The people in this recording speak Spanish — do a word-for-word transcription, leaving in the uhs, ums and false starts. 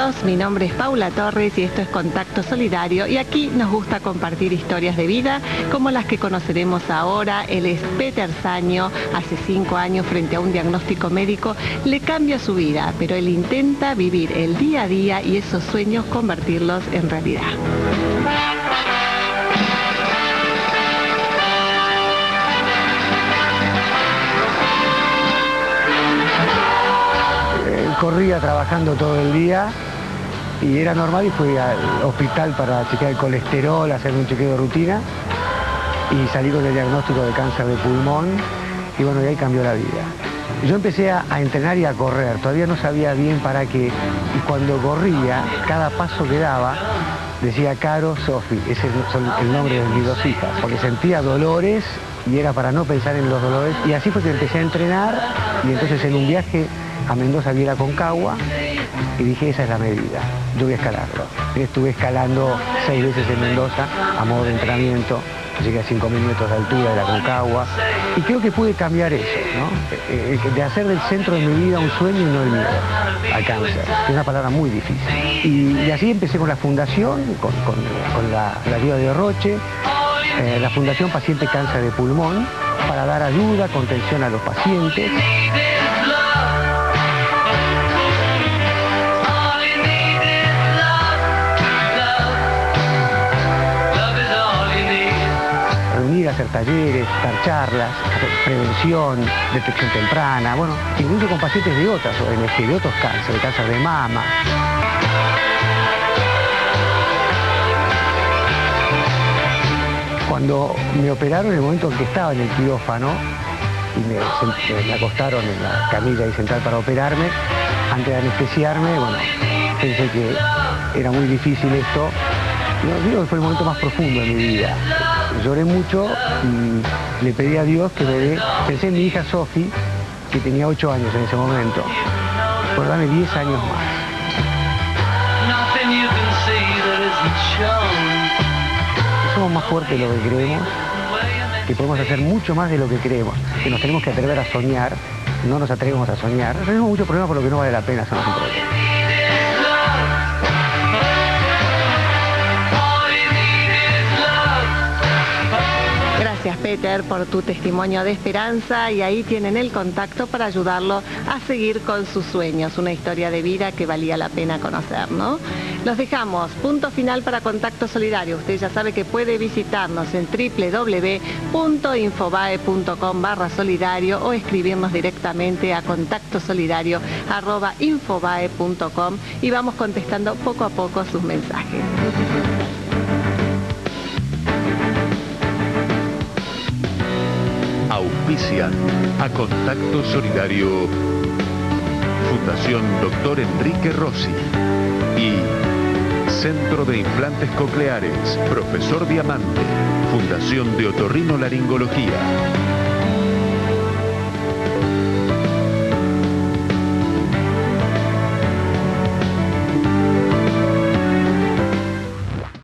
Bienvenidos, mi nombre es Paula Torres y esto es Contacto Solidario y aquí nos gusta compartir historias de vida como las que conoceremos ahora. Él es Peter Saño, hace cinco años frente a un diagnóstico médico le cambia su vida, pero él intenta vivir el día a día y esos sueños convertirlos en realidad. Corría trabajando todo el día y era normal y fui al hospital para chequear el colesterol, hacer un chequeo de rutina y salí con el diagnóstico de cáncer de pulmón y bueno, y ahí cambió la vida. Yo empecé a, a entrenar y a correr, todavía no sabía bien para qué y cuando corría, cada paso que daba decía Caro, Sofi, ese es el nombre de mis dos hijas, porque sentía dolores y era para no pensar en los dolores y así fue que empecé a entrenar y entonces en un viaje a Mendoza vi el Aconcagua y dije, esa es la medida, yo voy a escalarlo. Estuve escalando seis veces en Mendoza a modo de entrenamiento, llegué a cinco mil metros de altura del Aconcagua y creo que pude cambiar eso, ¿no? De hacer del centro de mi vida un sueño y no el miedo al cáncer, que es una palabra muy difícil. Y, y así empecé con la fundación, con, con, con la, la ayuda de Roche, eh, la Fundación Paciente Cáncer de Pulmón, para dar ayuda, contención a los pacientes. Hacer talleres, dar charlas, hacer prevención, detección temprana, bueno, incluso con pacientes de otras O N G, de otros cánceres, de cáncer de mama. Cuando me operaron, en el momento en que estaba en el quirófano, y me, me acostaron en la camilla y central para operarme, antes de anestesiarme, bueno, pensé que era muy difícil esto. Yo digo que fue el momento más profundo de mi vida. Lloré mucho y le pedí a Dios que me dé, pensé en mi hija Sofi, que tenía ocho años en ese momento, por darme diez años más. Somos más fuertes de lo que creemos, que podemos hacer mucho más de lo que creemos, que nos tenemos que atrever a soñar, no nos atrevemos a soñar, tenemos muchos problemas por lo que no vale la pena, son los problemas. Gracias, Peter, por tu testimonio de esperanza y ahí tienen el contacto para ayudarlo a seguir con sus sueños, una historia de vida que valía la pena conocer, ¿no? Los dejamos, punto final para Contacto Solidario. Usted ya sabe que puede visitarnos en w w w punto infobae punto com barra solidario o escribirnos directamente a contacto solidario arroba infobae punto com y vamos contestando poco a poco sus mensajes. Auspician a Contacto Solidario Fundación Doctor Enrique Rossi y Centro de Implantes Cocleares Profesor Diamante, Fundación de Otorrinolaringología.